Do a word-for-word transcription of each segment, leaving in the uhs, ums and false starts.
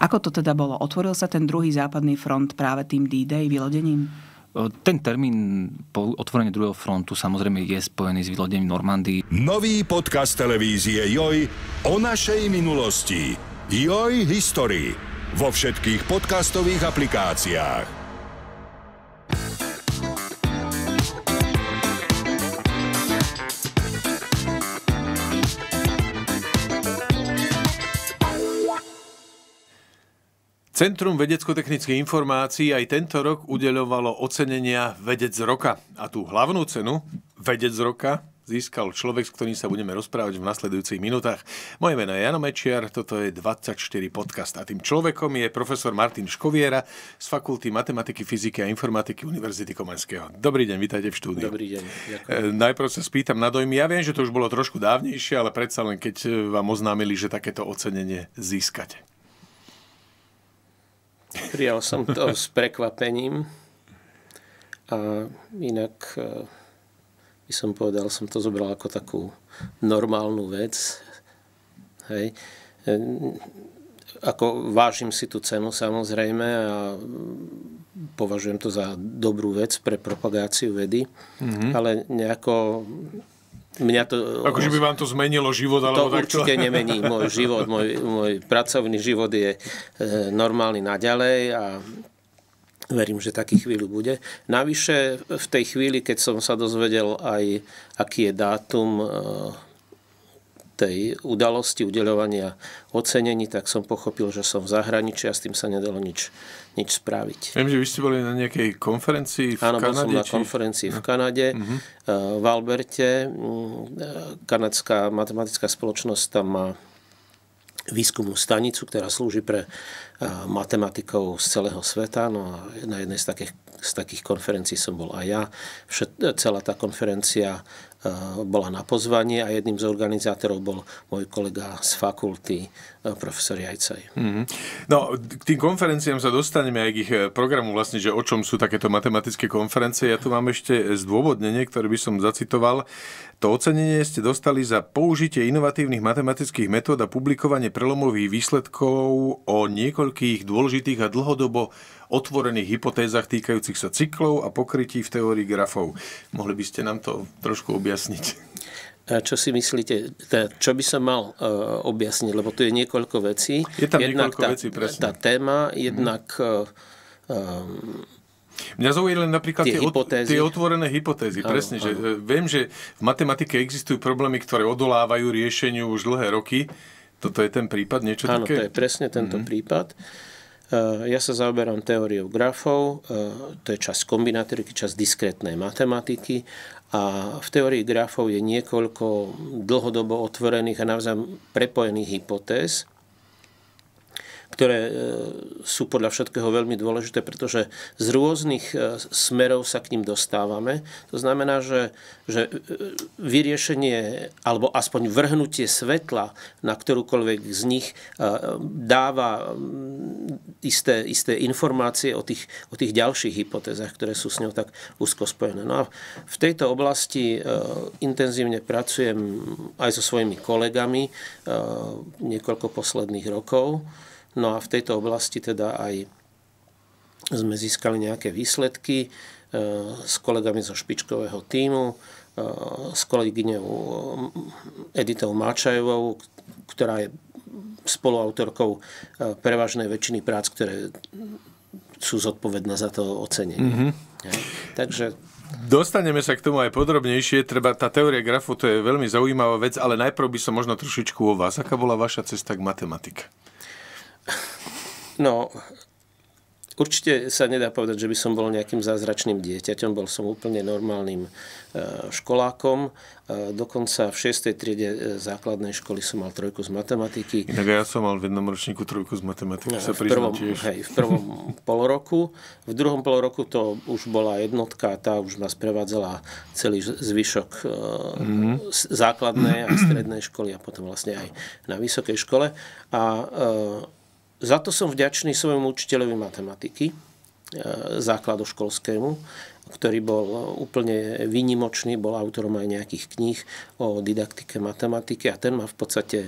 Ako to teda bolo? Otvoril sa ten druhý západný front práve tým D-Day vylodením? Ten termín po otvorení druhého frontu samozrejme je spojený s vylodením Normandii. Nový podcast televízie Joj o našej minulosti. Joj History. Vo všetkých podcastových aplikáciách. Centrum vedecko-technických informácií aj tento rok udeľovalo ocenenia Vedec roka. A tú hlavnú cenu Vedec roka získal človek, s ktorým sa budeme rozprávať v nasledujúcich minútach. Moje meno je Jano Mečiar, toto je dvadsaťštyri podcast. A tým človekom je profesor Martin Škoviera z Fakulty matematiky, fyziky a informatiky Univerzity Komenského. Dobrý deň, vítajte v štúdiu. Dobrý deň, ďakujem. Najprv sa spýtam na dojmy. Ja viem, že to už bolo trošku dávnejšie, ale predsa len keď vám oznámili, že takéto ocenenie získate. Prijal som to s prekvapením a inak by som povedal, som to zobral ako takú normálnu vec. Hej. Ako vážim si tú cenu samozrejme a považujem to za dobrú vec pre propagáciu vedy, mm-hmm. ale nejako mňa to... Akože by vám to zmenilo život, alebo to takto? Určite nemení môj život. Môj, môj pracovný život je normálny naďalej a verím, že taký chvíľu bude. Navyše v tej chvíli, keď som sa dozvedel aj, aký je dátum tej udalosti, udeľovania ocenení, tak som pochopil, že som v zahraničí a s tým sa nedalo nič, nič spraviť. Viem, že vy ste boli na nejakej konferencii v Áno, Kanade? Áno, bol som na či... konferencii v Kanade, uh-huh. v Alberte. Kanadská matematická spoločnosť tam má výskumnú stanicu, ktorá slúži pre matematikov z celého sveta. No a na jednej z takých, z takých konferencií som bol aj ja. Všet, celá tá konferencia bola na pozvanie a jedným z organizátorov bol môj kolega z fakulty, profesor Jajcaj. Mm-hmm. No, k tým konferenciám sa dostaneme aj k ich programu vlastne, že o čom sú takéto matematické konferencie. Ja tu mám ešte zdôvodnenie, ktoré by som zacitoval. To ocenenie ste dostali za použitie inovatívnych matematických metód a publikovanie prelomových výsledkov o niekoľkých dôležitých a dlhodobo otvorených hypotézach týkajúcich sa cyklov a pokrytí v teórii grafov. Mohli by ste nám to trošku objasniť? Čo si myslíte, čo by som mal uh, objasniť, lebo tu je niekoľko vecí. Je tam jednak niekoľko tá, vecí, presne. Tá téma, jednak... Uh, Mňa zaujímajú len napríklad tie, tie, tie otvorené hypotézy. Áno, presne, áno. Že viem, že v matematike existujú problémy, ktoré odolávajú riešeniu už dlhé roky. Toto je ten prípad, niečo áno, také? Áno, to je presne tento mm. prípad. Ja sa zaoberám teóriou grafov, to je časť kombinatoriky, časť diskrétnej matematiky a v teórii grafov je niekoľko dlhodobo otvorených a navzájom prepojených hypotéz, ktoré sú podľa všetkého veľmi dôležité, pretože z rôznych smerov sa k ním dostávame. To znamená, že, že vyriešenie alebo aspoň vrhnutie svetla na ktorúkoľvek z nich dáva isté, isté informácie o tých, o tých ďalších hypotézach, ktoré sú s ňou tak úzko spojené. No a v tejto oblasti intenzívne pracujem aj so svojimi kolegami niekoľko posledných rokov. No a v tejto oblasti teda aj sme získali nejaké výsledky s kolegami zo špičkového tímu, s kolegyňou Editou Máčajovou, ktorá je spoluautorkou prevažnej väčšiny prác, ktoré sú zodpovedné za to ocenenie. Mm-hmm. Ja, takže... Dostaneme sa k tomu aj podrobnejšie. Treba, tá teória grafu, to je veľmi zaujímavá vec, ale najprv by som možno trošičku o vás. Aká bola vaša cesta k matematike? No, určite sa nedá povedať, že by som bol nejakým zázračným dieťaťom. Bol som úplne normálnym školákom. Dokonca v šiestej triede základnej školy som mal trojku z matematiky. Inak ja som mal v jednom ročníku trojku z matematiky, sa v prvom, hej, v prvom poloroku. V druhom poloroku to už bola jednotka, tá už ma sprevádzala celý zvyšok mm-hmm. základnej a strednej školy a potom vlastne aj na vysokej škole. A za to som vďačný svojmu učiteľovi matematiky, základoškolskému, ktorý bol úplne výnimočný, bol autorom aj nejakých kníh o didaktike matematiky a ten ma v podstate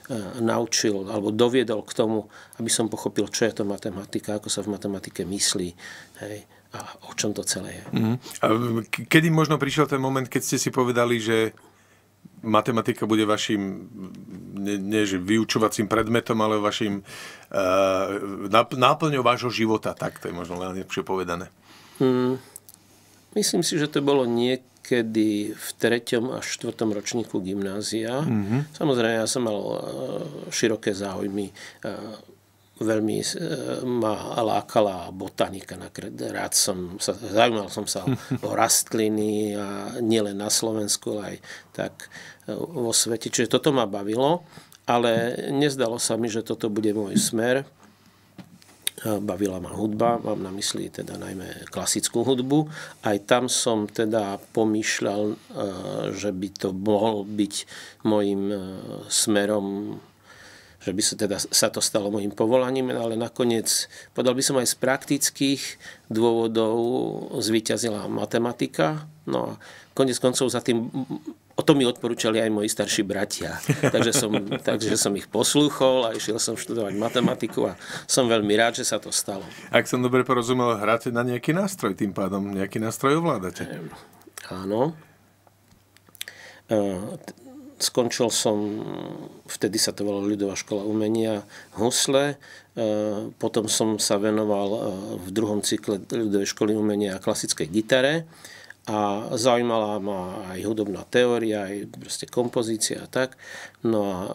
naučil alebo doviedol k tomu, aby som pochopil, čo je to matematika, ako sa v matematike myslí, hej, a o čom to celé je. Mm. A kedy možno prišiel ten moment, keď ste si povedali, že matematika bude vašim, nie, nie že vyučovacím predmetom, ale vašim uh, náplňou vášho života, tak to je možno len lepšie povedané. Mm, myslím si, že to bolo niekedy v treťom a štvrtom ročníku gymnázia. Mm-hmm. Samozrejme, ja som mal uh, široké záujmy. Uh, veľmi uh, ma lákala botanika. Rád som sa, zaujímal som sa o rastliny a nielen na Slovensku, aj tak uh, vo svete. Čiže toto ma bavilo, ale nezdalo sa mi, že toto bude môj smer. Bavila ma hudba, mám na mysli teda najmä klasickú hudbu. Aj tam som teda pomýšľal, že by to mohol byť môjim smerom, že by sa teda sa to stalo môjim povolaním, ale nakoniec, povedal by som aj z praktických dôvodov, zvíťazila matematika. No a koniec koncov za tým, o to mi odporúčali aj moji starší bratia. Takže som, takže som ich poslúchol a išiel som študovať matematiku a som veľmi rád, že sa to stalo. Ak som dobre porozumel, hráte na nejaký nástroj tým pádom? Nejaký nástroj ovládate? E, áno. E, skončil som, vtedy sa to volalo Ľudová škola umenia, husle. E, potom som sa venoval v druhom cykle Ľudovej školy umenia klasickej gitare. A zaujímala ma aj hudobná teória, aj proste kompozícia a tak. No a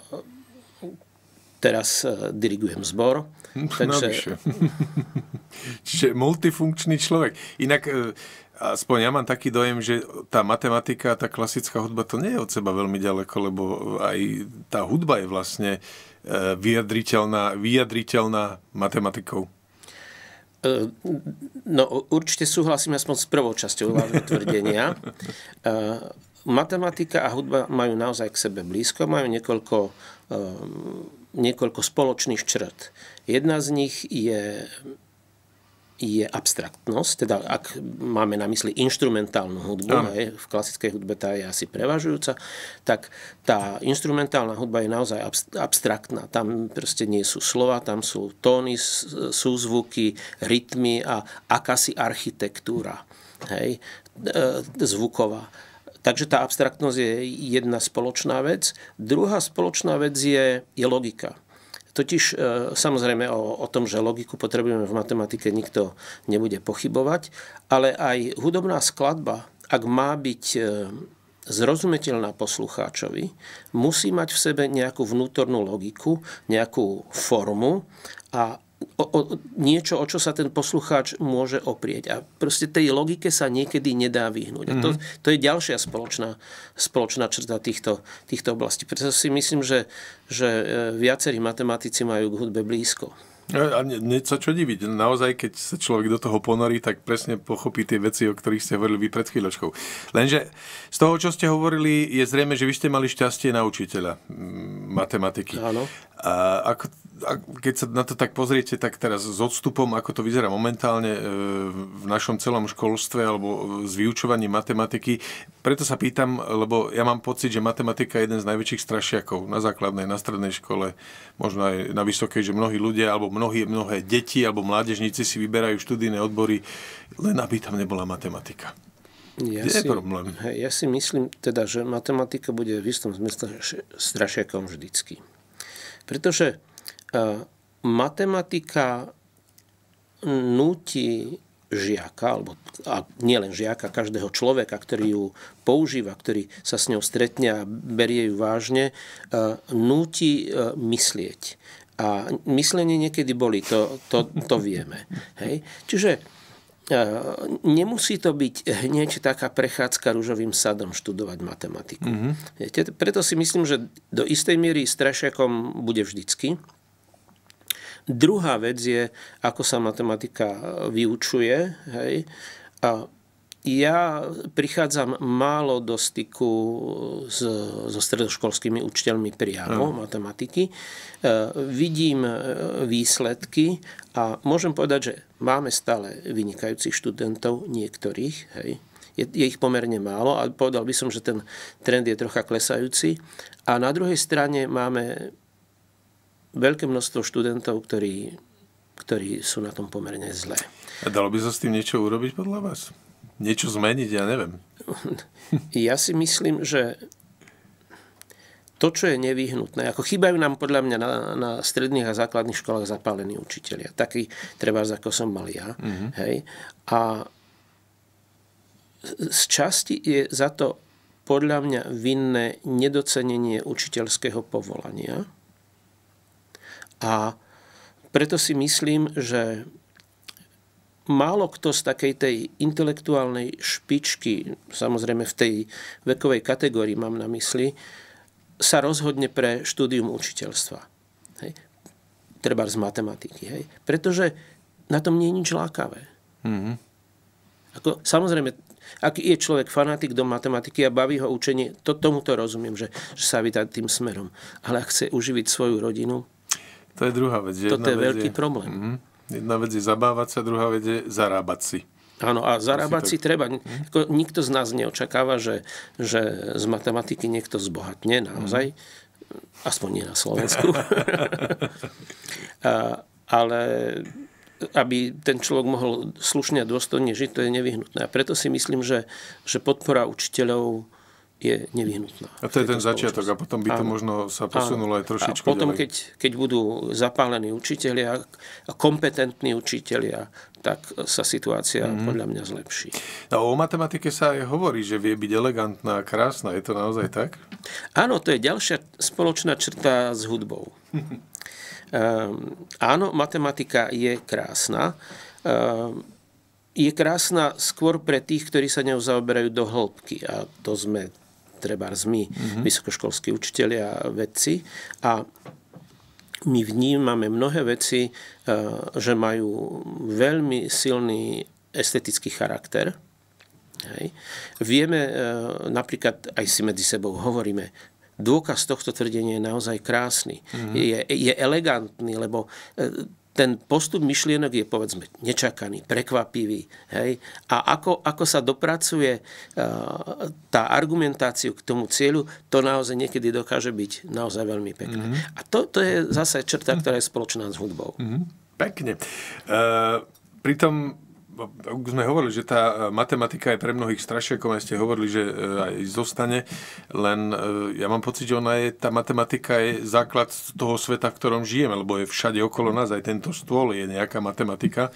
teraz dirigujem zbor. Takže... Čiže multifunkčný človek. Inak, aspoň ja mám taký dojem, že tá matematika, tá klasická hudba, to nie je od seba veľmi ďaleko, lebo aj tá hudba je vlastne vyjadriteľná, vyjadriteľná matematikou. No, určite súhlasím aspoň s prvou časťou vášho tvrdenia. Matematika a hudba majú naozaj k sebe blízko, majú niekoľko, niekoľko spoločných črt. Jedna z nich je, je abstraktnosť, teda ak máme na mysli inštrumentálnu hudbu, no. hej, v klasickej hudbe tá je asi prevažujúca, tak tá inštrumentálna hudba je naozaj abstraktná. Tam proste nie sú slova, tam sú tóny, súzvuky, rytmy a akási architektúra, hej, zvuková. Takže tá abstraktnosť je jedna spoločná vec. Druhá spoločná vec je, je logika. Totiž samozrejme o, o tom, že logiku potrebujeme v matematike, nikto nebude pochybovať, ale aj hudobná skladba, ak má byť zrozumiteľná poslucháčovi, musí mať v sebe nejakú vnútornú logiku, nejakú formu a o, o, niečo, o čo sa ten poslucháč môže oprieť. A proste tej logike sa niekedy nedá vyhnúť. A to, to je ďalšia spoločná, spoločná črta týchto, týchto oblastí. Preto si myslím, že, že viacerí matematici majú k hudbe blízko. A nie sa čo diviť. Naozaj, keď sa človek do toho ponorí, tak presne pochopí tie veci, o ktorých ste hovorili vy pred chvíľočkou. Lenže z toho, čo ste hovorili, je zrejme, že vy ste mali šťastie na učiteľa matematiky. Áno. A ako, a keď sa na to tak pozriete, tak teraz s odstupom, ako to vyzerá momentálne v našom celom školstve alebo s vyučovaním matematiky, preto sa pýtam, lebo ja mám pocit, že matematika je jeden z najväčších strašiakov na základnej, na strednej škole, možno aj na vysokej, že mnohí ľudia alebo mnohé, mnohé deti alebo mládežníci si vyberajú študijné odbory, len aby tam nebola matematika. Ja Kde si, je problém? Ja si myslím teda, že matematika bude v istom zmysle strašiakom vždycky. Pretože uh, matematika núti žiaka, alebo a nielen žiaka, každého človeka, ktorý ju používa, ktorý sa s ňou stretne a berie ju vážne, uh, núti uh, myslieť. A myslenie niekedy bolí, to, to, to vieme. Hej? Čiže nemusí to byť hneď taká prechádzka ružovým sadom študovať matematiku. Mm-hmm. Preto si myslím, že do istej miery strašiakom bude vždycky. Druhá vec je, ako sa matematika vyučuje. Hej. A ja prichádzam málo do styku s, so stredoškolskými učiteľmi priamo mm. matematiky. E, vidím výsledky a môžem povedať, že máme stále vynikajúcich študentov, niektorých. Hej. Je, je ich pomerne málo, ale povedal by som, že ten trend je trocha klesajúci. A na druhej strane máme veľké množstvo študentov, ktorí, ktorí sú na tom pomerne zlé. A dalo by sa s tým niečo urobiť podľa vás? Niečo zmeniť? Ja neviem. Ja si myslím, že to, čo je nevyhnutné, ako chýbajú nám podľa mňa na, na stredných a základných školách zapálení učitelia. Taký treba, ako som mal ja. Mm-hmm. Hej. A z časti je za to podľa mňa vinné nedocenenie učiteľského povolania. A preto si myslím, že málo kto z takej tej intelektuálnej špičky, samozrejme v tej vekovej kategórii mám na mysli, sa rozhodne pre štúdium učiteľstva. Hej. Treba z matematiky. Hej. Pretože na tom nie je nič lákavé. Mm-hmm. Ako, samozrejme, ak je človek fanatik do matematiky a baví ho učenie, to, tomu to rozumiem, že, že sa vydá tým smerom. Ale ak chce uživiť svoju rodinu, to je druhá vec. Toto je veľký je, problém. Mm, jedna vec je zabávať sa, druhá vec je zarábať si. Áno, a zarábať si, si treba. Mm. Ako, nikto z nás neočakáva, že, že z matematiky niekto zbohatne naozaj. Mm. Aspoň nie na Slovensku. a, ale aby ten človek mohol slušne a dôstojne žiť, to je nevyhnutné. A preto si myslím, že, že podpora učiteľov je nevyhnutná. A to je ten začiatok a potom by to áno, možno sa posunulo áno. aj trošičku ďalej. A potom, ďalej. Keď, keď budú zapálení učitelia a kompetentní učitelia, tak sa situácia mm. podľa mňa zlepší. No, o matematike sa aj hovorí, že vie byť elegantná a krásna. Je to naozaj tak? Áno, to je ďalšia spoločná črta s hudbou. Um, áno, matematika je krásna. Um, je krásna skôr pre tých, ktorí sa ňou zaoberajú do hĺbky. A to sme trebárs my, mm-hmm. vysokoškolskí učitelia, vedci. A my vnímame mnohé veci, uh, že majú veľmi silný estetický charakter. Hej. Vieme, uh, napríklad aj si medzi sebou hovoríme, dôkaz tohto tvrdenia je naozaj krásny. Mm-hmm. Je, je elegantný, lebo ten postup myšlienok je, povedzme, nečakaný, prekvapivý. Hej? A ako, ako sa dopracuje uh, tá argumentáciu k tomu cieľu, to naozaj niekedy dokáže byť naozaj veľmi pekné. Mm-hmm. A to, to je zase črta, ktorá je spoločná s hudbou. Mm-hmm. Pekne. Uh, pritom už sme hovorili, že tá matematika je pre mnohých strašiakom, aj ste hovorili, že aj zostane, len ja mám pocit, že ona je, tá matematika je základ toho sveta, v ktorom žijeme, lebo je všade okolo nás, aj tento stôl je nejaká matematika.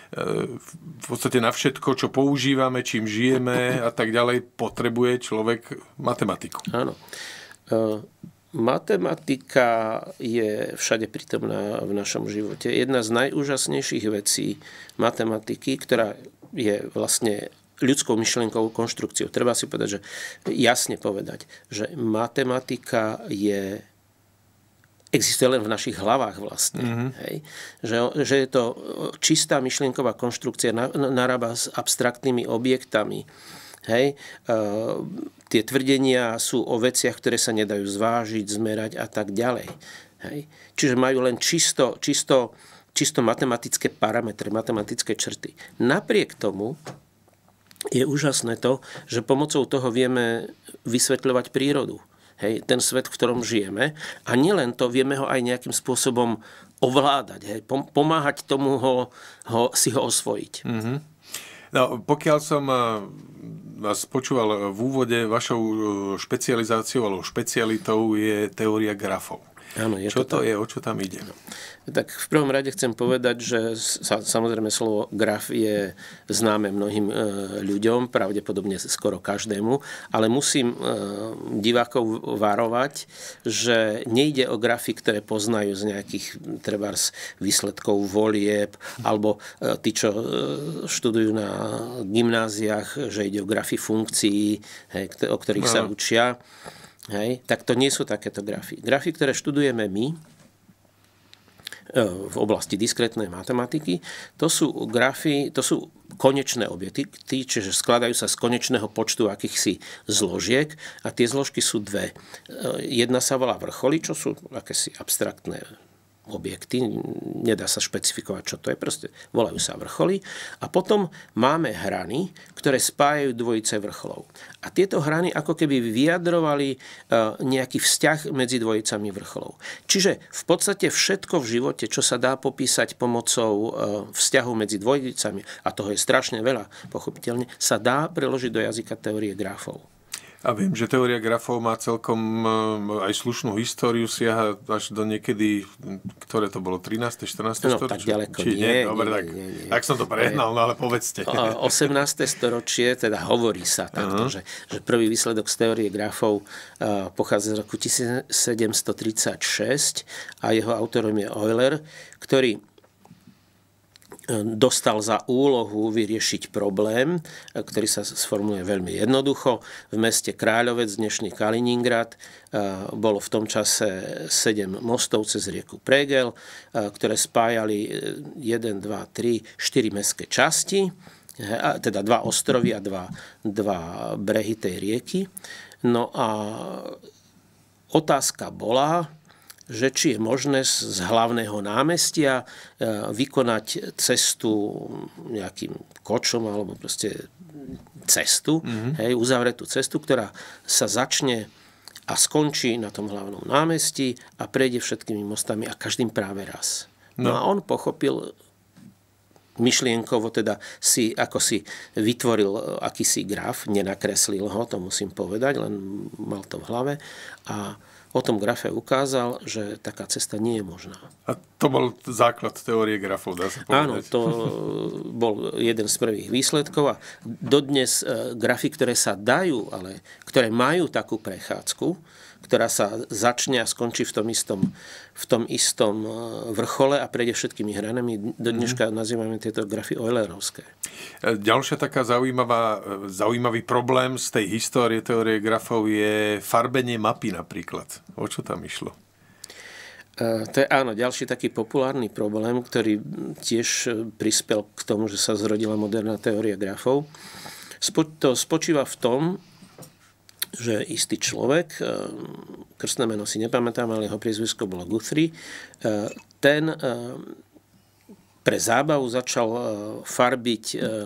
V podstate na všetko, čo používame, čím žijeme a tak ďalej, potrebuje človek matematiku. Áno. Uh... Matematika je všade prítomná v našom živote. Jedna z najúžasnejších vecí matematiky, ktorá je vlastne ľudskou myšlienkovou konštrukciou. Treba si povedať, že jasne povedať, že matematika je existuje len v našich hlavách vlastne. Mm-hmm. Hej? Že, že je to čistá myšlienková konštrukcia, narába s abstraktnými objektami. Hej? Uh, tie tvrdenia sú o veciach, ktoré sa nedajú zvážiť, zmerať a tak ďalej. Hej? Čiže majú len čisto, čisto, čisto matematické parametre, matematické črty. Napriek tomu je úžasné to, že pomocou toho vieme vysvetľovať prírodu. Hej? Ten svet, v ktorom žijeme. A nielen to, vieme ho aj nejakým spôsobom ovládať. Hej? Pomáhať tomu ho, ho, si ho osvojiť. Mm-hmm. No, pokiaľ som vás počúval v úvode, vašou špecializáciou alebo špecialitou je teória grafov. Áno, je čo to, to je, o čo tam ide? No. Tak v prvom rade chcem povedať, že sa, samozrejme slovo graf je známe mnohým e, ľuďom, pravdepodobne skoro každému, ale musím e, divákov varovať, že nejde o grafy, ktoré poznajú z nejakých trebárs výsledkov volieb, alebo e, tí, čo e, študujú na gymnáziách, že ide o grafy funkcií, hej, o ktorých sa učia. Hej, tak to nie sú takéto grafy. Grafy, ktoré študujeme my v oblasti diskrétnej matematiky, to sú grafy, to sú konečné objekty, čiže skladajú sa z konečného počtu akýchsi zložiek a tie zložky sú dve. Jedna sa volá vrcholy, čo sú akési abstraktné objekty, nedá sa špecifikovať, čo to je, proste volajú sa vrcholy. A potom máme hrany, ktoré spájajú dvojice vrcholov. A tieto hrany ako keby vyjadrovali nejaký vzťah medzi dvojicami vrcholov. Čiže v podstate všetko v živote, čo sa dá popísať pomocou vzťahu medzi dvojicami, a toho je strašne veľa, pochopiteľne, sa dá preložiť do jazyka teórie grafov. A viem, že teória grafov má celkom aj slušnú históriu, siaha až do niekedy, ktoré to bolo, trináste štrnáste No, storočie? tak ďaleko Či nie. nie? Dobre, nie, tak, nie, nie. tak som to prehnal, no ale povedzte. osemnáste storočie, teda hovorí sa takto, uh-huh. že, že prvý výsledok z teórie grafov uh, pochádza z roku tisícsedemstotridsaťšesť a jeho autorom je Euler, ktorý dostal za úlohu vyriešiť problém, ktorý sa sformuluje veľmi jednoducho. V meste Kráľovec, dnešný Kaliningrad, bolo v tom čase sedem mostov cez rieku Pregel, ktoré spájali jeden, dva, tri, štyri mestské časti, teda dva ostrovy a dva, dva brehy tej rieky. No a otázka bola, že či je možné z hlavného námestia vykonať cestu nejakým kočom alebo proste cestu, mm-hmm. hej, uzavretú cestu, ktorá sa začne a skončí na tom hlavnom námestí a prejde všetkými mostami a každým práve raz. No, no a on pochopil myšlienkovo, teda si, ako si vytvoril akýsi graf, nenakreslil ho, to musím povedať, len mal to v hlave a o tom grafe ukázal, že taká cesta nie je možná. A to bol základ teórie grafov, dá sa povedať. Áno, to bol jeden z prvých výsledkov a dodnes grafy, ktoré sa dajú, ale ktoré majú takú prechádzku, ktorá sa začne a skončí v tom istom, v tom istom vrchole a prejde všetkými hranami. Do dneška nazývame tieto grafy Eulerovské. Ďalšia taká zaujímavá, zaujímavý problém z tej histórie teórie grafov je farbenie mapy napríklad. O čo tam išlo? To je áno, ďalší taký populárny problém, ktorý tiež prispel k tomu, že sa zrodila moderná teória grafov. To spočíva v tom, že istý človek, krstné meno si nepamätám, ale jeho priezvisko bolo Guthrie, ten pre zábavu začal farbiť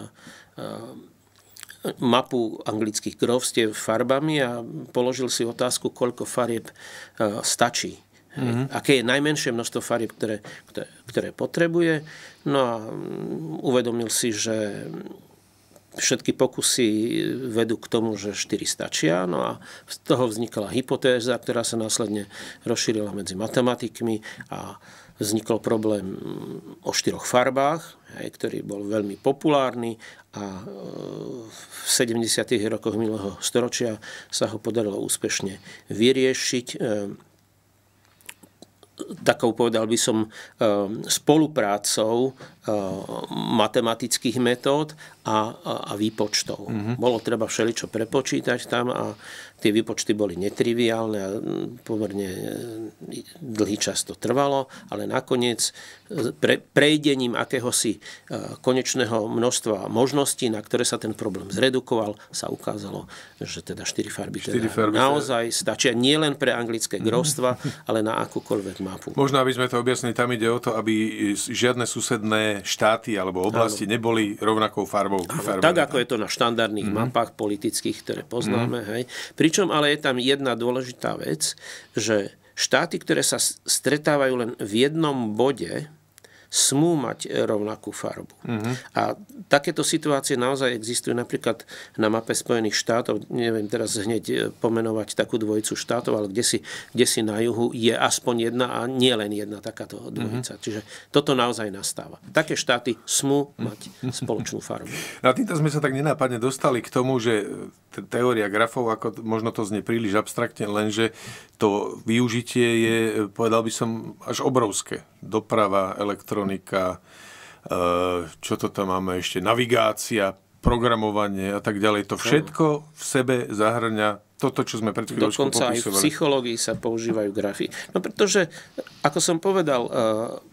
mapu anglických grófstiev farbami a položil si otázku, koľko farieb stačí. Mm-hmm. Aké je najmenšie množstvo farieb, ktoré, ktoré, ktoré potrebuje. No a uvedomil si, že všetky pokusy vedú k tomu, že štyri stačia. No a z toho vznikla hypotéza, ktorá sa následne rozšírila medzi matematikmi a vznikol problém o štyroch farbách, hej, ktorý bol veľmi populárny a v sedemdesiatych rokoch minulého storočia sa ho podarilo úspešne vyriešiť takou, povedal by som, spoluprácou matematických metód a, a, a výpočtov. Mm-hmm. Bolo treba všeličo prepočítať tam a tie výpočty boli netriviálne a pomerne dlhý čas to trvalo, ale nakoniec pre, prejdením akéhosi konečného množstva možností, na ktoré sa ten problém zredukoval, sa ukázalo, že teda štyri farby, štyri teda farby naozaj stačia nielen pre anglické grófstva, mm-hmm. ale na akúkoľvek mapu. Možno, aby sme to objasnili, tam ide o to, aby žiadne susedné štáty alebo oblasti ano. neboli rovnakou farbou vyfarbené. Tak, ako je to na štandardných mm-hmm. mapách politických, ktoré poznáme. Mm-hmm. Hej. Pričom ale je tam jedna dôležitá vec, že štáty, ktoré sa stretávajú len v jednom bode, smú mať rovnakú farbu. Mm-hmm. A takéto situácie naozaj existujú napríklad na mape Spojených štátov. Neviem teraz hneď pomenovať takú dvojicu štátov, ale kde si, kde si na juhu je aspoň jedna a nie len jedna takáto dvojica. Mm-hmm. Čiže toto naozaj nastáva. Také štáty smú mať spoločnú farbu. A týmto sme sa tak nenápadne dostali k tomu, že teória grafov, ako možno to znie príliš abstraktne, lenže to využitie je, povedal by som, až obrovské. Doprava, elektronika, čo to tam máme ešte, navigácia, programovanie a tak ďalej. To všetko v sebe zahrňa toto, čo sme pred chvíľočkou popisovali. Dokonca aj v psychológii sa používajú grafy. No pretože, ako som povedal,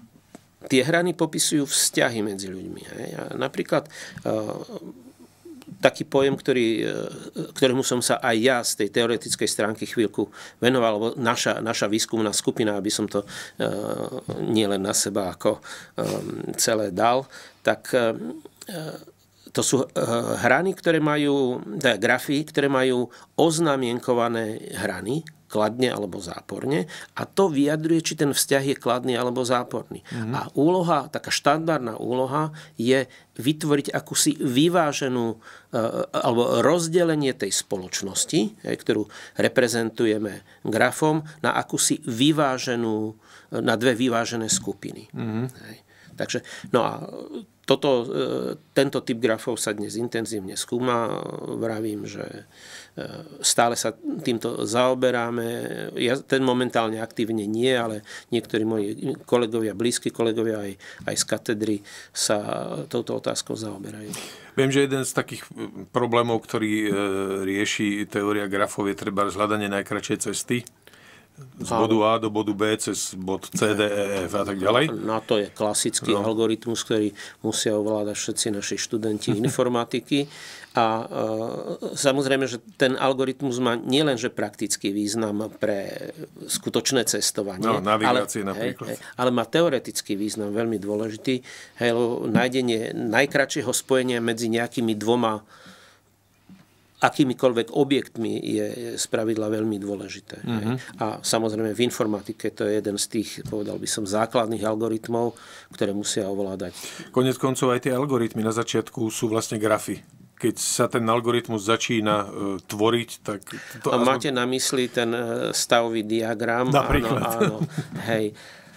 tie hrany popisujú vzťahy medzi ľuďmi. Hej? A napríklad taký pojem, ktorý, ktorému som sa aj ja z tej teoretickej stránky chvíľku venoval, lebo naša, naša výskumná skupina, aby som to uh, nielen na seba ako um, celé dal, tak uh, to sú uh, hrany, ktoré majú, teda grafy, ktoré majú oznamienkované hrany, kladne alebo záporne, a to vyjadruje, či ten vzťah je kladný alebo záporný. Mm-hmm. A úloha, taká štandardná úloha je vytvoriť akúsi vyváženú alebo rozdelenie tej spoločnosti, ktorú reprezentujeme grafom, na akúsi vyváženú, na dve vyvážené skupiny. Mm-hmm. Takže, no a toto, tento typ grafov sa dnes intenzívne skúma. Vravím, že stále sa týmto zaoberáme. Ja ten momentálne aktívne nie, ale niektorí moji kolegovia, blízki kolegovia aj, aj z katedry sa touto otázkou zaoberajú. Viem, že jeden z takých problémov, ktorý rieši teória grafov, je treba hľadanie najkratšej cesty z bodu A do bodu B cez bod C, D, E, F a tak ďalej. No to je klasický no. algoritmus, ktorý musia ovládať všetci naši študenti informatiky. A e, samozrejme, že ten algoritmus má nielenže praktický význam pre skutočné cestovanie, no, navigácie ale, napríklad. Hej, ale má teoretický význam veľmi dôležitý. Hej, nájdenie najkratšieho spojenia medzi nejakými dvoma akýmikoľvek objektmi je spravidla veľmi dôležité. Mm-hmm. A samozrejme v informatike to je jeden z tých, povedal by som, základných algoritmov, ktoré musia ovládať. Konec koncov aj tie algoritmy na začiatku sú vlastne grafy. Keď sa ten algoritmus začína e, tvoriť, tak... To A máte na mysli ten stavový diagram? Napríklad. Áno, áno, hej.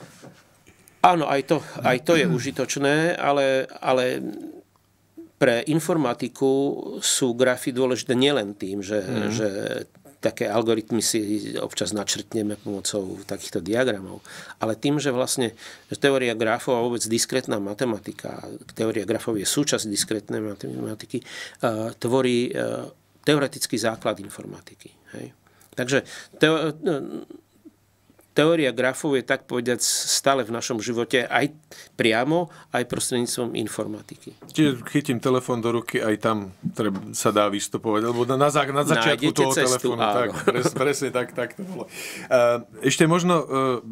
Áno, aj to, aj to je užitočné, ale... ale pre informatiku sú grafy dôležité nielen tým, že, mm. že také algoritmy si občas načrtneme pomocou takýchto diagramov, ale tým, že vlastne že teória grafov a vôbec diskrétna matematika, teória grafov je súčasť diskrétnej matematiky, uh, tvorí uh, teoretický základ informatiky. Hej. Takže teo- teória grafov je, tak povedať, stále v našom živote aj priamo, aj prostredníctvom informatiky. Čiže chytím telefón do ruky, aj tam treba, sa dá vystupovať, lebo na, na, na začiatku Nájdete toho cestu, telefónu. Tak, pres, presne tak, tak to bolo. Ešte možno...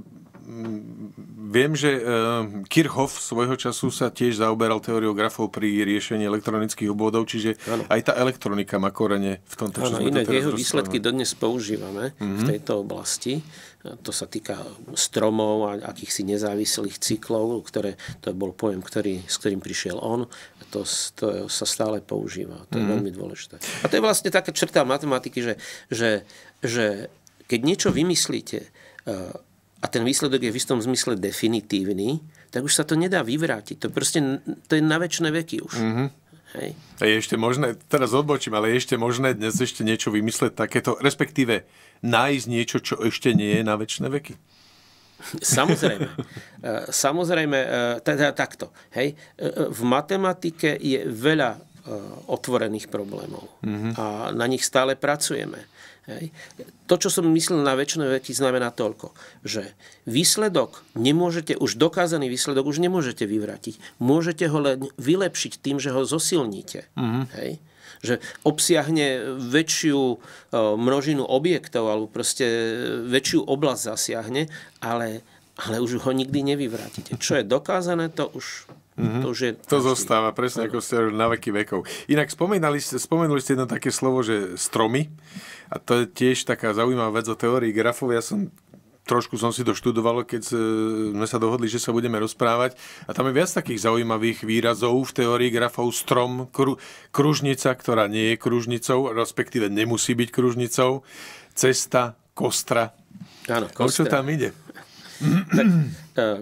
Viem, že Kirchhoff svojho času sa tiež zaoberal teóriou grafov pri riešení elektronických obvodov, čiže ano. Aj tá elektronika má korene v tomto, čo ano, sme inak to teraz jeho rozprávali. výsledky dodnes používame mm-hmm. v tejto oblasti. To sa týka stromov a akýchsi nezávislých cyklov, ktoré, to bol pojem, ktorý, s ktorým prišiel on. To, to sa stále používa. To je mm-hmm. veľmi dôležité. A to je vlastne taká črta matematiky, že, že, že keď niečo vymyslíte a ten výsledok je v istom zmysle definitívny, tak už sa to nedá vyvrátiť. To proste to je na večné veky už. Mm-hmm. Hej. A je ešte možné, teraz odbočím, ale je ešte možné dnes ešte niečo vymysleť takéto, respektíve nájsť niečo, čo ešte nie je na večné veky? Samozrejme. Samozrejme, teda takto. Hej. V matematike je veľa otvorených problémov. Mm-hmm. A na nich stále pracujeme. Hej. To, čo som myslel na večné veky, znamená toľko, že výsledok nemôžete, už dokázaný výsledok už nemôžete vyvrátiť. Môžete ho len vylepšiť tým, že ho zosilníte. Mm-hmm. Hej. Že obsiahne väčšiu množinu objektov alebo proste väčšiu oblasť zasiahne, ale, ale už ho nikdy nevyvrátite. Čo je dokázané, to už... Mm-hmm. To, je to zostáva, presne ako ste na veky vekov. Inak spomenuli ste, spomenuli ste jedno také slovo, že stromy. A to je tiež taká zaujímavá vec o teórii grafov. Ja som trošku som si to študoval, keď sme sa dohodli, že sa budeme rozprávať. A tam je viac takých zaujímavých výrazov v teórii grafov. Strom, kru, kružnica, ktorá nie je kružnicou, respektíve nemusí byť kružnicou. Cesta, kostra. Áno, kostra. O čo tam ide? Tak, uh...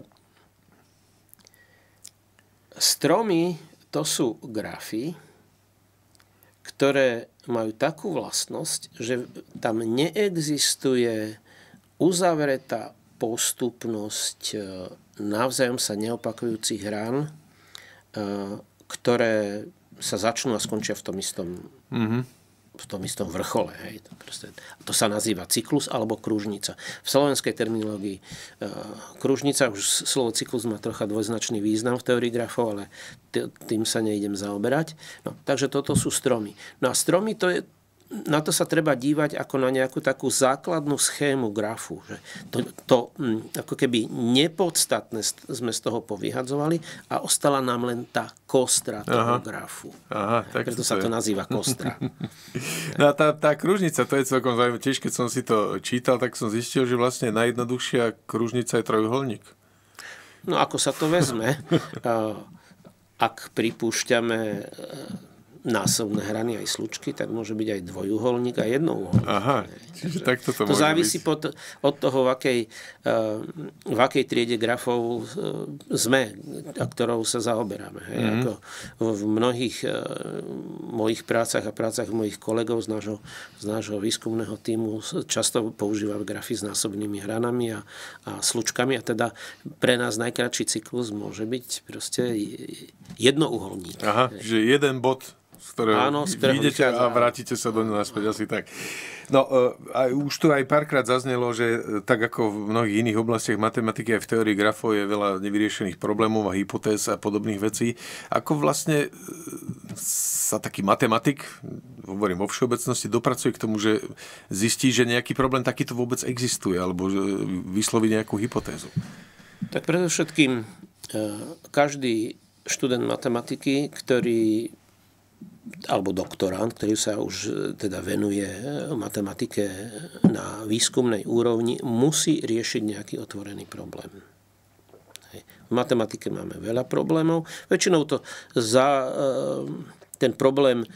Stromy to sú grafy, ktoré majú takú vlastnosť, že tam neexistuje uzavretá postupnosť navzájom sa neopakujúcich hrán, ktoré sa začnú a skončia v tom istom, mm-hmm. v tom istom vrchole. Hej. To, proste, to sa nazýva cyklus alebo kružnica. V slovenskej terminológii kružnica, už slovo cyklus má trocha dvojznačný význam v teórii grafov, ale tým sa neidem zaoberať. No, takže toto sú stromy. No a stromy, to je, na to sa treba dívať ako na nejakú takú základnú schému grafu. Že to, to ako keby nepodstatné sme z toho povyhadzovali a ostala nám len tá kostra toho Aha. grafu. Aha, tak preto sa to nazýva kostra. No a tá, tá kružnica, to je celkom zaujímavé. Tiež keď som si to čítal, tak som zistil, že vlastne najjednoduchšia kružnica je trojuholník. No ako sa to vezme? Ak pripúšťame násobné hrany aj slučky, tak môže byť aj dvojuholník a jednouholník. Aha, čiže takto to, to môže závisí byť. Pod, od toho, v akej, v akej triede grafov sme, a ktorou sa zaoberáme. Hej. Mm-hmm. Ako v mnohých mojich prácach a prácach mojich kolegov z nášho, z nášho výskumného tímu často používame grafy s násobnými hranami a, a slučkami, a teda pre nás najkratší cyklus môže byť proste jednouholník. Aha, hej. Že jeden bod, z ktorého, Áno, z ktorého vidíte a vrátite sa do ňa naspäť, asi tak. No, a už tu aj párkrát zaznelo, že tak ako v mnohých iných oblastiach matematiky aj v teórii grafov je veľa nevyriešených problémov a hypotéz a podobných vecí. Ako vlastne sa taký matematik, hovorím vo všeobecnosti, dopracuje k tomu, že zistí, že nejaký problém takýto vôbec existuje, alebo vysloví nejakú hypotézu? Tak predovšetkým každý študent matematiky, ktorý alebo doktorant, ktorý sa už teda venuje matematike na výskumnej úrovni, musí riešiť nejaký otvorený problém. V matematike máme veľa problémov. Väčšinou to za ten problém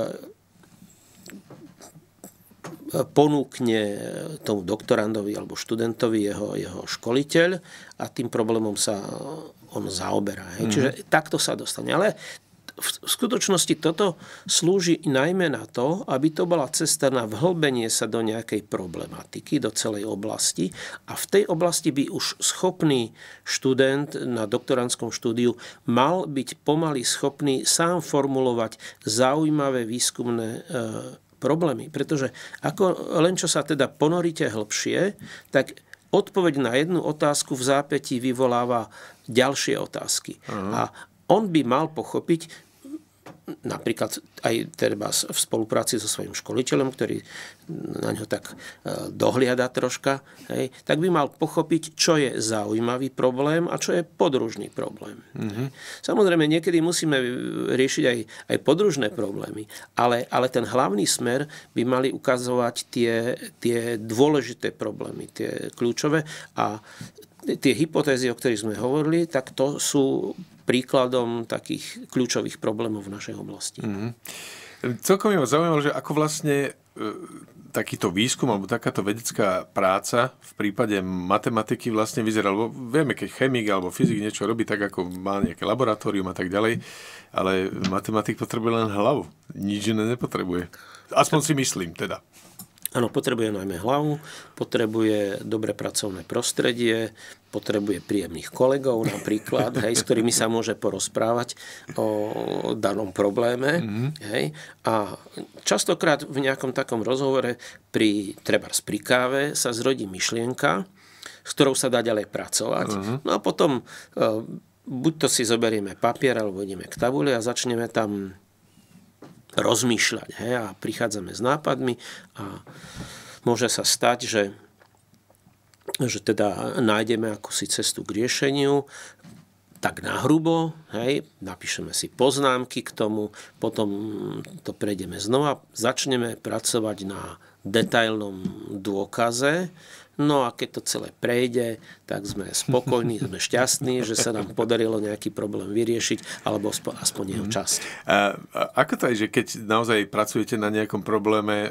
ponúkne tomu doktorandovi alebo študentovi jeho, jeho školiteľ a tým problémom sa on zaoberá. Mm. Čiže takto sa dostane. Ale v skutočnosti toto slúži najmä na to, aby to bola cesta na vhlbenie sa do nejakej problematiky, do celej oblasti, a v tej oblasti by už schopný študent na doktorandskom štúdiu mal byť pomaly schopný sám formulovať zaujímavé výskumné e, problémy. Pretože ako len čo sa teda ponoríte hlbšie, tak odpoveď na jednu otázku v zápätí vyvoláva ďalšie otázky. Uh-huh. A on by mal pochopiť, napríklad aj treba v spolupráci so svojím školiteľom, ktorý na ňo tak dohliada troška, hej, tak by mal pochopiť, čo je zaujímavý problém a čo je podružný problém. Mm-hmm. Samozrejme, niekedy musíme riešiť aj, aj podružné problémy, ale, ale ten hlavný smer by mali ukazovať tie, tie dôležité problémy, tie kľúčové, a tie hypotézy, o ktorých sme hovorili, tak to sú príkladom takých kľúčových problémov v našej oblasti. Mm-hmm. Celkom mi zaujímalo, že ako vlastne e, takýto výskum alebo takáto vedecká práca v prípade matematiky vlastne vyzerá. Lebo vieme, keď chemik alebo fyzik niečo robí tak, ako má nejaké laboratórium a tak ďalej, ale matematik potrebuje len hlavu. Nič iné nepotrebuje. Aspoň si myslím teda. Áno, potrebuje najmä hlavu, potrebuje dobré pracovné prostredie, potrebuje príjemných kolegov napríklad, hej, s ktorými sa môže porozprávať o danom probléme. Mm-hmm. Hej. A častokrát v nejakom takom rozhovore pri, trebárs pri káve sa zrodí myšlienka, s ktorou sa dá ďalej pracovať. Mm-hmm. No a potom buď to si zoberieme papier, alebo ideme k tabuli a začneme tam rozmýšľať, hej, a prichádzame s nápadmi a môže sa stať, že, že teda nájdeme akúsi cestu k riešeniu, tak nahrubo, hej, napíšeme si poznámky k tomu, potom to prejdeme znova, začneme pracovať na detailnom dôkaze. No a keď to celé prejde, tak sme spokojní, sme šťastní, že sa nám podarilo nejaký problém vyriešiť, alebo aspoň jeho časť. A, a ako to je, že keď naozaj pracujete na nejakom probléme,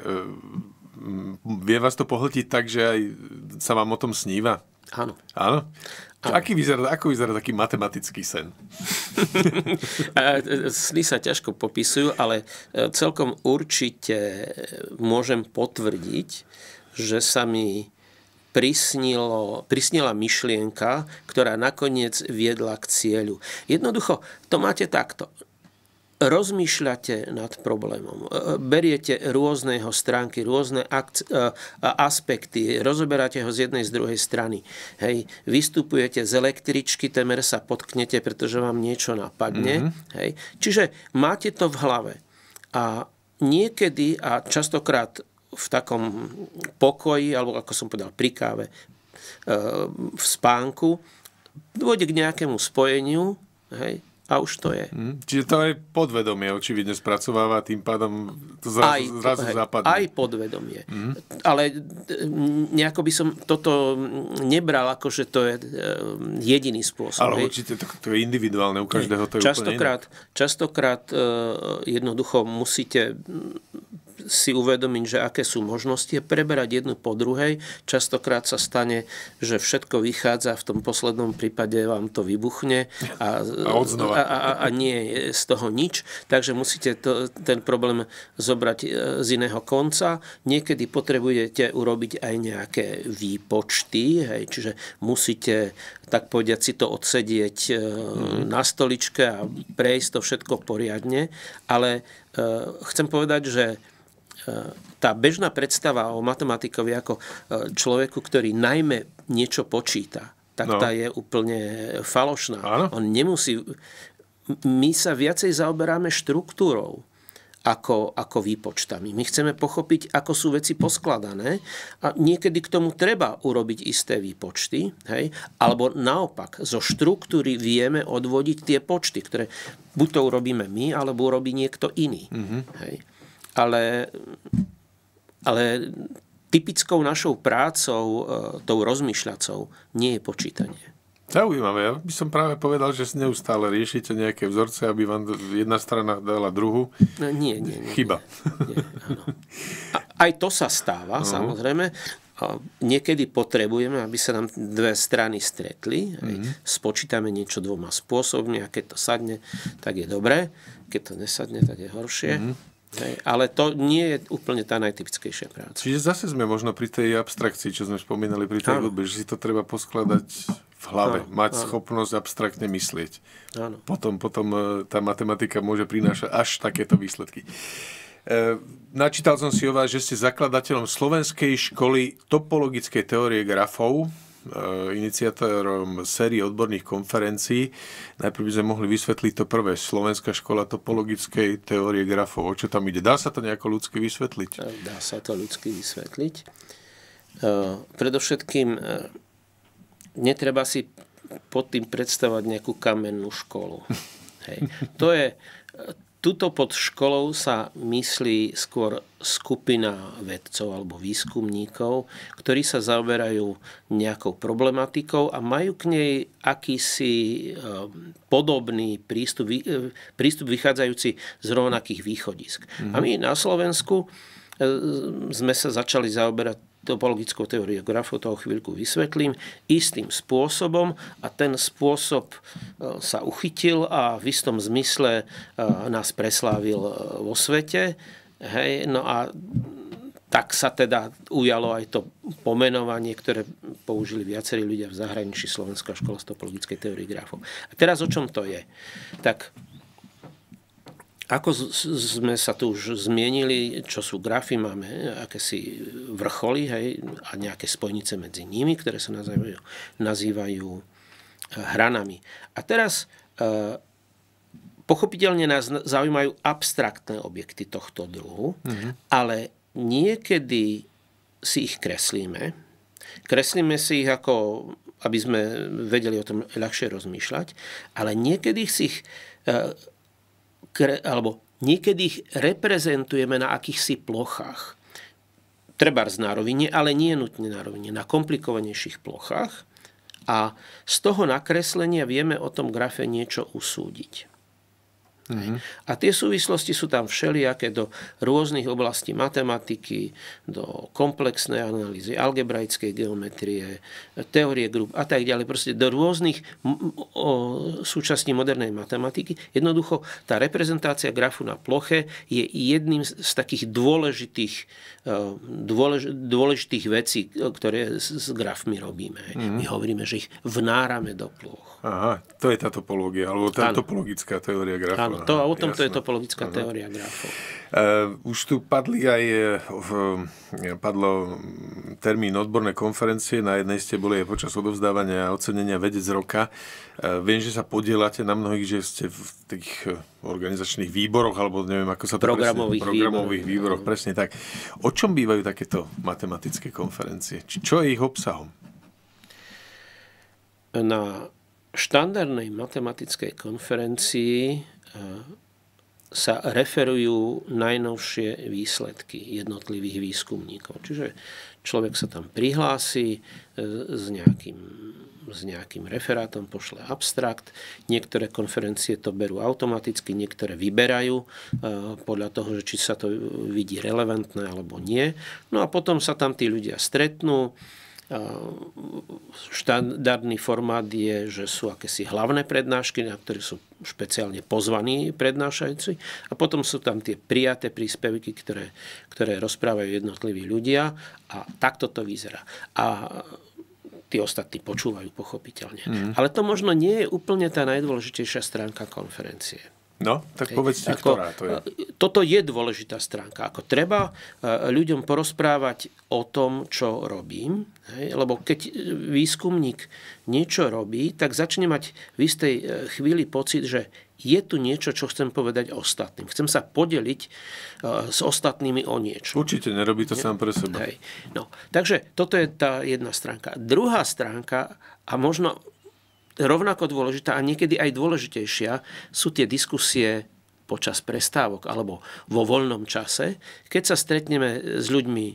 vie vás to pohltiť tak, že aj sa vám o tom sníva? Áno. Áno? Aký vyzerá, ako vyzerá taký matematický sen? Sny sa ťažko popisujú, ale celkom určite môžem potvrdiť, že sa mi Prisnilo, prisnila myšlienka, ktorá nakoniec viedla k cieľu. Jednoducho, to máte takto. rozmýšľate nad problémom, beriete rôzne jeho stránky, rôzne akci- aspekty, rozoberáte ho z jednej, z druhej strany. Hej. Vystupujete z električky, temer sa potknete, pretože vám niečo napadne. Mm-hmm. Hej. Čiže máte to v hlave. A niekedy, a častokrát v takom pokoji, alebo ako som povedal, pri káve, v spánku, dôjde k nejakému spojeniu, hej, a už to je. Mm, čiže to aj podvedomie očividne spracováva, tým pádom to zrazu, aj, zrazu hej, zapadne. Aj podvedomie. Mm. Ale nejako by som toto nebral, ako že to je jediný spôsob. Ale hej. určite to, to je individuálne, u každého to je častokrát, úplne inak. Častokrát jednoducho musíte si uvedomiť, že aké sú možnosti, preberať jednu po druhej. Častokrát sa stane, že všetko vychádza, v tom poslednom prípade vám to vybuchne a, a, a, a nie je z toho nič. Takže musíte to, ten problém zobrať z iného konca. Niekedy potrebujete urobiť aj nejaké výpočty, hej, čiže musíte, tak povediať, si to odsedieť mm. na stoličke a prejsť to všetko poriadne. Ale uh, chcem povedať, že tá bežná predstava o matematikovi ako človeku, ktorý najmä niečo počíta, tak no. tá je úplne falošná. Áno. On nemusí... My sa viacej zaoberáme štruktúrou ako, ako výpočtami. My chceme pochopiť, ako sú veci poskladané a niekedy k tomu treba urobiť isté výpočty, hej? Alebo naopak, zo štruktúry vieme odvodiť tie počty, ktoré buď to urobíme my, alebo urobí niekto iný. Mm-hmm. Hej? Ale, ale typickou našou prácou, tou rozmýšľacou, nie je počítanie. Zaujímavé. Ja by som práve povedal, že neustále riešite nejaké vzorce, aby vám jedna strana dala druhu. No, nie, nie, nie. Chyba. Nie, áno. A aj to sa stáva, uh-huh. samozrejme. A niekedy potrebujeme, aby sa nám dve strany stretli. Uh-huh. Spočítame niečo dvoma spôsobmi a keď to sadne, tak je dobré. Keď to nesadne, tak je horšie. Uh-huh. Hej, ale to nie je úplne tá najtypickejšia práca. Čiže zase sme možno pri tej abstrakcii, čo sme spomínali pri tej hudbe, že si to treba poskladať v hlave, áno, mať áno. schopnosť abstraktne myslieť. Áno. Potom, potom tá matematika môže prinášať až takéto výsledky. E, načítal som si o vás, že ste zakladateľom Slovenskej školy topologickej teórie grafov, iniciátorom série odborných konferencií. Najprv by sme mohli vysvetliť to prvé. Slovenská škola topologickej teórie grafov. O čo tam ide? Dá sa to nejako ľudsky vysvetliť? Dá sa to ľudsky vysvetliť. Predovšetkým netreba si pod tým predstavovať nejakú kamennú školu. Hej. To je... Tuto pod školou sa myslí skôr skupina vedcov alebo výskumníkov, ktorí sa zaoberajú nejakou problematikou a majú k nej akýsi podobný prístup, prístup vychádzajúci z rovnakých východisk. Mm-hmm. A my na Slovensku sme sa začali zaoberať topologickou teóriou grafov, toho chvíľku vysvetlím, istým spôsobom a ten spôsob sa uchytil a v istom zmysle nás preslávil vo svete. Hej, no a tak sa teda ujalo aj to pomenovanie, ktoré použili viacerí ľudia v zahraničí, Slovenská škola topologickej teórie grafov. A teraz o čom to je? Tak ako sme sa tu už zmienili, čo sú grafy, máme akési vrcholy, hej, a nejaké spojnice medzi nimi, ktoré sa nazývajú, nazývajú hranami. A teraz e, pochopiteľne nás zaujímajú abstraktné objekty tohto druhu, mm-hmm. ale niekedy si ich kreslíme. Kreslíme si ich ako, aby sme vedeli o tom ľahšie rozmýšľať, ale niekedy si ich e, alebo niekedy ich reprezentujeme na akýchsi plochách. Trebárs na rovine, ale nie nutne na rovine, na komplikovanejších plochách. A z toho nakreslenia vieme o tom grafe niečo usúdiť. Mm-hmm. A tie súvislosti sú tam všelijaké do rôznych oblastí matematiky, do komplexnej analýzy, algebraickej geometrie, teórie grup a tak ďalej. Proste do rôznych o, súčastí modernej matematiky. Jednoducho tá reprezentácia grafu na ploche je jedným z, z takých dôležitých, dôlež, dôležitých vecí, ktoré s, s grafmi robíme. Mm-hmm. My hovoríme, že ich vnárame do ploch. Aha, to je tá topológia, alebo tá ano. topologická teória grafov. áno, to, o tom to je jasné. topologická Aha. teória grafov. Uh, už tu padli aj, uh, padlo termín odborné konferencie, na jednej ste boli aj počas odovzdávania a ocenenia Vedec roka. Uh, viem, že sa podielate na mnohých, že ste v tých organizačných výboroch, alebo neviem, ako sa to Programových presne, programových výboroch. výboroch, presne tak. O čom bývajú takéto matematické konferencie? Či, čo je ich obsahom? Na štandardnej matematickej konferencii sa referujú najnovšie výsledky jednotlivých výskumníkov. Čiže človek sa tam prihlási s nejakým, s nejakým referátom, pošle abstrakt. Niektoré konferencie to berú automaticky, niektoré vyberajú podľa toho, že či sa to vidí relevantné alebo nie. No a potom sa tam tí ľudia stretnú. Štandardný formát je, že sú akési hlavné prednášky, na ktoré sú špeciálne pozvaní prednášajúci, a potom sú tam tie prijaté príspevky, ktoré, ktoré rozprávajú jednotliví ľudia, a takto to vyzerá. A tí ostatní počúvajú pochopiteľne. Mm. Ale to možno nie je úplne tá najdôležitejšia stránka konferencie. No, tak povedzte, ako, ktorá to je. Toto je dôležitá stránka. Ako treba ľuďom porozprávať o tom, čo robím. Hej? Lebo keď výskumník niečo robí, tak začne mať v istej chvíli pocit, že je tu niečo, čo chcem povedať ostatným. Chcem sa podeliť s ostatnými o niečo. Určite nerobí to sám pre seba. Hej. No, takže toto je tá jedna stránka. Druhá stránka, a možno rovnako dôležitá a niekedy aj dôležitejšia, sú tie diskusie počas prestávok alebo vo voľnom čase, keď sa stretneme s ľuďmi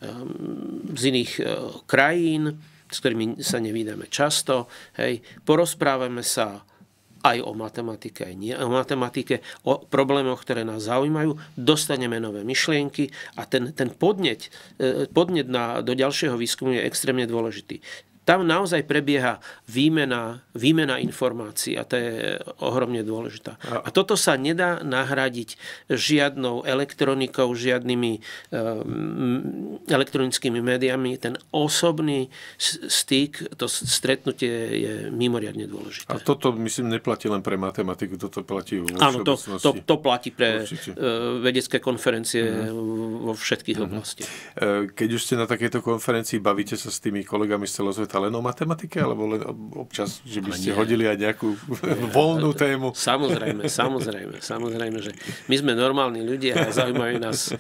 z iných krajín, s ktorými sa nevídame často, hej, porozprávame sa aj o matematike, aj nie o matematike, o problémoch, ktoré nás zaujímajú, dostaneme nové myšlienky a ten, ten podnet, podnet na, do ďalšieho výskumu je extrémne dôležitý. Tam naozaj prebieha výmena, výmena informácií a to je ohromne dôležitá. A toto sa nedá nahradiť žiadnou elektronikou, žiadnymi um, elektronickými médiami. Ten osobný styk, to stretnutie je mimoriadne dôležité. A toto, myslím, neplatí len pre matematiku, toto platí vo Áno, to, to, to platí pre Určite. vedecké konferencie mm. vo všetkých mm. oblastiach. Keď už ste na takejto konferencii, bavíte sa s tými kolegami z celého sveta len o matematike, alebo len občas, že by ste hodili aj nejakú voľnú tému? Samozrejme, samozrejme, samozrejme, že my sme normálni ľudia a zaujímajú nás uh,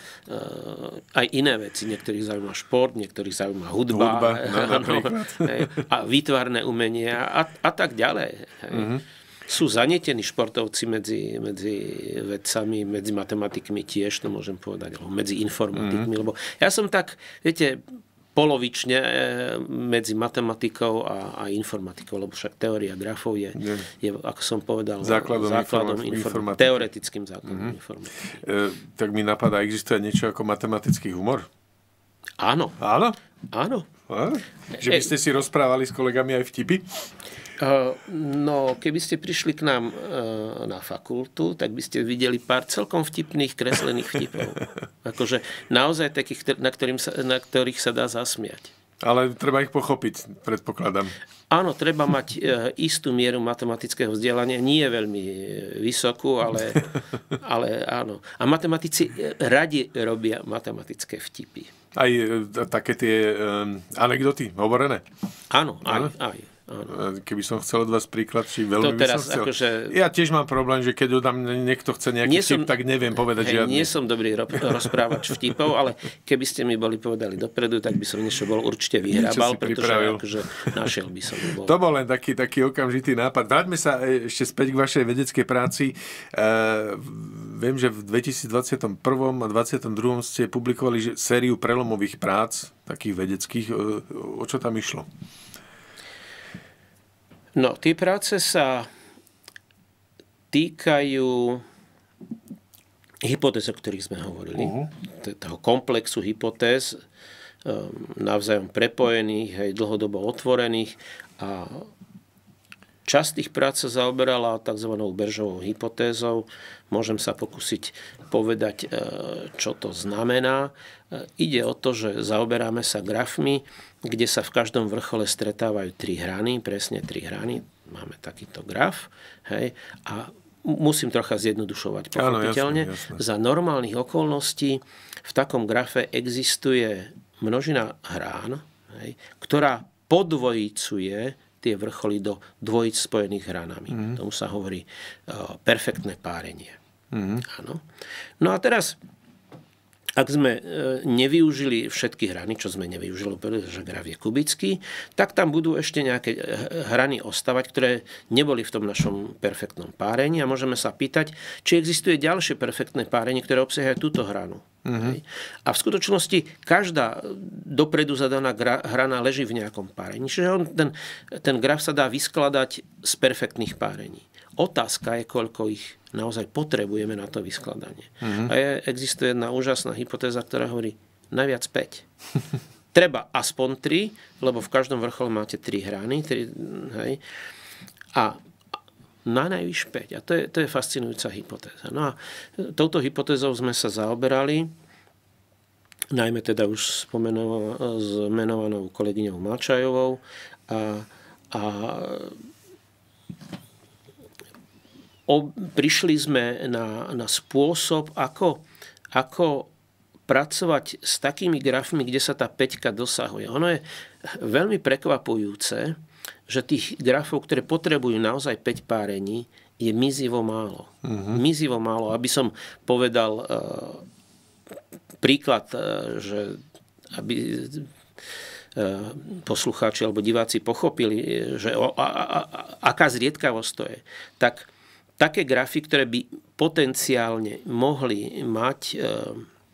aj iné veci. Niektorých zaujíma šport, niektorých zaujíma hudba, hudba no, hej, a výtvarné umenie a, a tak ďalej. Hej. Mm-hmm. Sú zanietení športovci medzi, medzi vedcami, medzi matematikmi tiež, to môžem povedať, alebo medzi informatikmi, mm-hmm. lebo ja som tak, viete, polovične medzi matematikou a, a informatikou, lebo však teória grafov je, je. je ako som povedal, základom, základom inform- inform- teoretickým základom mm-hmm. informatiky. E, tak mi napadá, existuje niečo ako matematický humor? Áno. Áno? Áno. A? Že by ste si rozprávali s kolegami aj vtipy? Uh, no, keby ste prišli k nám uh, na fakultu, tak by ste videli pár celkom vtipných kreslených vtipov. Akože naozaj takých, na, ktorým sa, na ktorých sa dá zasmiať. Ale treba ich pochopiť, predpokladám. Áno, treba mať uh, istú mieru matematického vzdelania, nie veľmi vysokú, ale, ale áno. A matematici radi robia matematické vtipy. Aj e, také tie e, anekdoty hovorené? Áno, aj, áno? aj. Áno. Keby som chcel od vás príklad, či veľmi to teraz, by som chcel. Akože... Ja tiež mám problém, že keď odám niekto chce nejaký nie vtip, som, tak neviem povedať hej, žiadny. Nie som dobrý ro- rozprávač vtipov, ale keby ste mi boli povedali dopredu, tak by som niečo bol určite vyhrabal, pretože akože našiel by som. Bol. To bol len taký, taký okamžitý nápad. Vráťme sa ešte späť k vašej vedeckej práci. Uh, viem, že v dvetisícdvadsaťjeden a dvadsiatom druhom ste publikovali sériu prelomových prác, takých vedeckých. Uh, o čo tam išlo? No, tie práce sa týkajú hypotéz, o ktorých sme hovorili. Uh-huh. Toho komplexu hypotéz, navzájom prepojených, aj dlhodobo otvorených. A časť tých prác sa zaoberala tzv. Beržovou hypotézou. Môžem sa pokúsiť povedať, čo to znamená. Ide o to, že zaoberáme sa grafmi, kde sa v každom vrchole stretávajú tri hrany, presne tri hrany. Máme takýto graf. Hej, a musím trocha zjednodušovať, pochopiteľne. Áno, jasne, jasne. Za normálnych okolností v takom grafe existuje množina hrán, hej, ktorá podvojicuje tie vrcholy do dvojic spojených hranami. Mm. Tomu sa hovorí uh, perfektné párenie. Mm. Áno. No a teraz, ak sme uh, nevyužili všetky hrany, čo sme nevyužili, pretože graf je kubický, tak tam budú ešte nejaké hrany ostávať, ktoré neboli v tom našom perfektnom párení a môžeme sa pýtať, či existuje ďalšie perfektné párenie, ktoré obsahuje túto hranu. Uh-huh. A v skutočnosti každá dopredu zadaná gra, hrana leží v nejakom párení. Čiže on, ten, ten graf sa dá vyskladať z perfektných párení. Otázka je, koľko ich naozaj potrebujeme na to vyskladanie. Uh-huh. A je, existuje jedna úžasná hypotéza, ktorá hovorí najviac päť. Treba aspoň tri, lebo v každom vrchole máte tri hrany. Tri, hej. A na najvyš päť. A to je, to je fascinujúca hypotéza. No a touto hypotézou sme sa zaoberali, najmä teda už menovanou kolegyňou Malčajovou a, a o, prišli sme na, na spôsob, ako, ako pracovať s takými grafmi, kde sa tá päťka dosahuje. Ono je veľmi prekvapujúce, že tých grafov, ktoré potrebujú naozaj päť párení, je mizivo málo. Uh-huh. Mizivo málo. Aby som povedal uh, príklad, uh, že aby uh, poslucháči alebo diváci pochopili, že o, a, a, a, aká zriedkavosť to je, tak také grafy, ktoré by potenciálne mohli mať uh,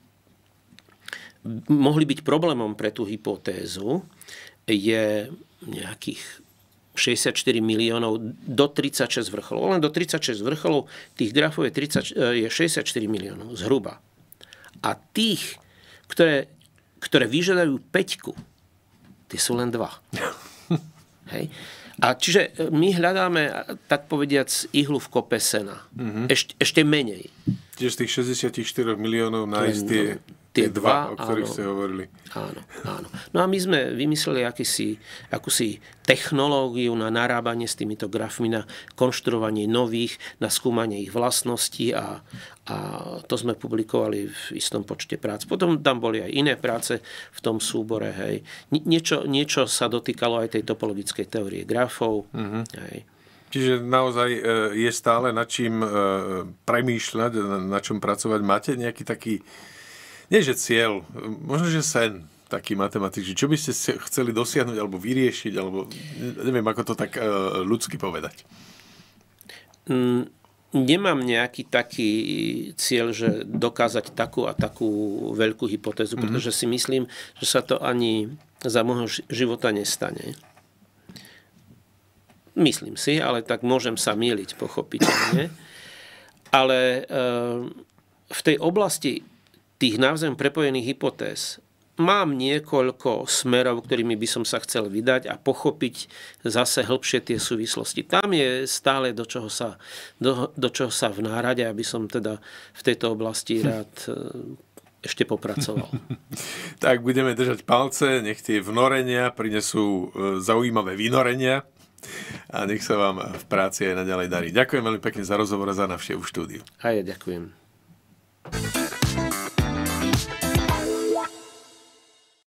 mohli byť problémom pre tú hypotézu, je nejakých šesťdesiatštyri miliónov do tridsaťšesť vrcholov. Len do tridsaťšesť vrcholov tých grafov je, tridsať, je šesťdesiatštyri miliónov zhruba. A tých, ktoré, ktoré vyžadajú päťku, tie sú len dva. Hej. A čiže my hľadáme, tak povediac, ihlu v kope sena. Mm-hmm. Eš, ešte menej. Čiže z tých šesťdesiatštyri miliónov nájsť tie... Tie dva, o ktorých ste hovorili. Áno, áno. No a my sme vymysleli akýsi, akúsi technológiu na narábanie s týmito grafmi, na konštruovanie nových, na skúmanie ich vlastností a, a to sme publikovali v istom počte prác. Potom tam boli aj iné práce v tom súbore. Hej. Niečo, niečo sa dotýkalo aj tej topologickej teórie grafov. Uh-huh. Hej. Čiže naozaj je stále nad čím premýšľať, na čom pracovať. Máte nejaký taký nie že cieľ, možno že sen taký matematický. Čo by ste chceli dosiahnuť alebo vyriešiť, alebo neviem, ako to tak uh, ľudsky povedať. Mm, nemám nejaký taký cieľ, že dokázať takú a takú veľkú hypotézu, mm-hmm. pretože si myslím, že sa to ani za môjho života nestane. Myslím si, ale tak môžem sa myliť, pochopiteľne. Ale uh, v tej oblasti tých navzájom prepojených hypotéz mám niekoľko smerov, ktorými by som sa chcel vydať a pochopiť zase hĺbšie tie súvislosti. Tam je stále do čoho sa, do, do čoho sa vnárať, aby som teda v tejto oblasti rád ešte popracoval. Tak budeme držať palce, nech tie vnorenia prinesú zaujímavé vynorenia a nech sa vám v práci aj naďalej darí. Ďakujem veľmi pekne za rozhovor a za návštevu v štúdiu. A ja ďakujem.